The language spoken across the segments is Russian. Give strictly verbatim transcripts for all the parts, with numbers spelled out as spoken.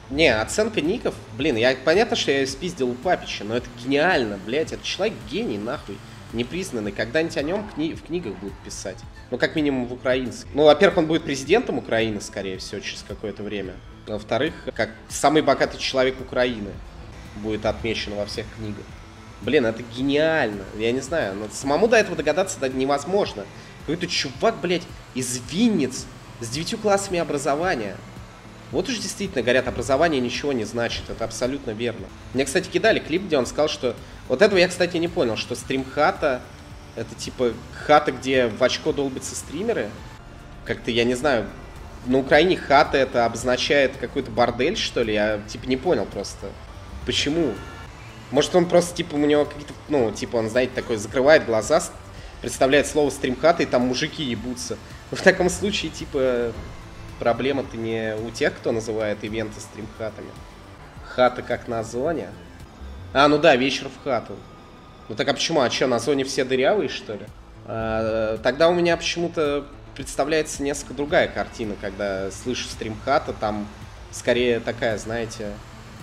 Не, оценка ников, блин, я, понятно, что я спиздил у Папича, но это гениально, блядь, это человек гений, нахуй, непризнанный, когда-нибудь о нем кни в книгах будут писать, ну, как минимум в украинских. Ну, во-первых, он будет президентом Украины, скорее всего, через какое-то время, а во-вторых, как самый богатый человек Украины будет отмечен во всех книгах. Блин, это гениально, я не знаю, но самому до этого догадаться да, невозможно. Какой-то чувак, блядь, из Винниц с девятью классами образования. Вот уж действительно, говорят, образование ничего не значит, это абсолютно верно. Мне, кстати, кидали клип, где он сказал, что... Вот этого я, кстати, не понял, что стрим-хата, это типа хата, где в очко долбятся стримеры. Как-то, я не знаю, на Украине хата это обозначает какой-то бордель, что ли? Я, типа, не понял просто. Почему? Может, он просто, типа, у него какие-то, ну, типа, он, знаете, такой, закрывает глаза, представляет слово стрим-хата, и там мужики ебутся. Но в таком случае, типа... Проблема-то не у тех, кто называет ивенты стримхатами. Хата как на зоне. А, ну да, вечер в хату. Ну так а почему? А что, на зоне все дырявые, что ли? А, тогда у меня почему-то представляется несколько другая картина, когда слышу стримхата. Там скорее такая, знаете,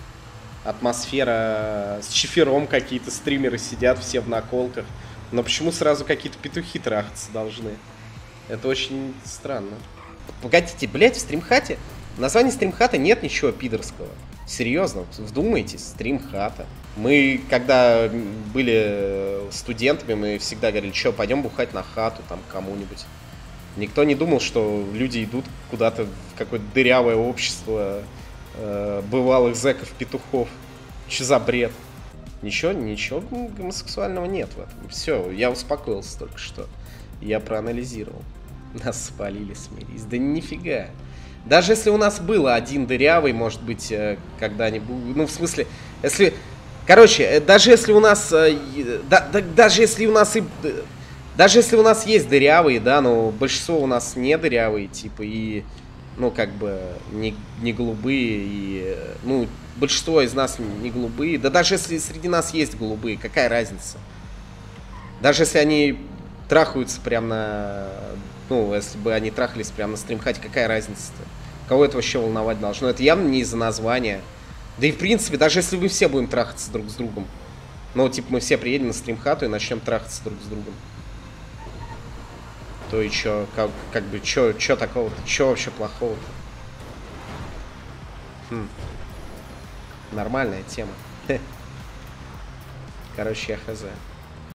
атмосфера с чифером, какие-то стримеры сидят все в наколках. Но почему сразу какие-то петухи трахаться должны? Это очень странно. Погодите, блять, в стримхате? В названии стримхата нет ничего пидорского. Серьезно, вдумайтесь, стримхата. Мы, когда были студентами, мы всегда говорили, что, пойдем бухать на хату там кому-нибудь. Никто не думал, что люди идут куда-то в какое-то дырявое общество э, бывалых зэков-петухов. Че за бред? Ничего, ничего гомосексуального нет в этом. Все, я успокоился только что. Я проанализировал. Нас спалили, смирись. Да нифига. Даже если у нас было один дырявый, может быть, когда-нибудь... Ну, в смысле, если... Короче, даже если у нас... Да, да, даже если у нас и... Даже если у нас есть дырявые, да, но большинство у нас не дырявые, типа, и... Ну, как бы, не, не голубые, и... Ну, большинство из нас не голубые. Да даже если среди нас есть голубые, какая разница? Даже если они трахаются прям на... Ну, если бы они трахались прямо на стримхате, какая разница-то? Кого это вообще волновать должно? Это явно не из-за названия. Да и в принципе, даже если мы все будем трахаться друг с другом. Ну, типа, мы все приедем на стримхату и начнем трахаться друг с другом. То и чё, как, как бы, чё, чё такого-то? Чё вообще плохого-то? Хм. Нормальная тема. Короче, я хз.